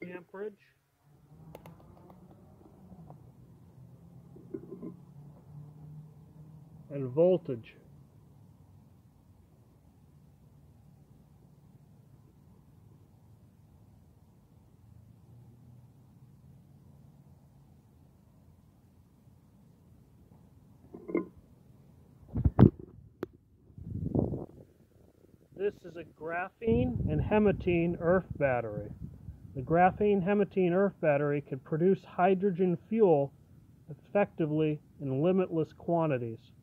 amperage. And voltage. This is a graphene and hematene earth battery. The graphene hematene earth battery can produce hydrogen fuel effectively in limitless quantities.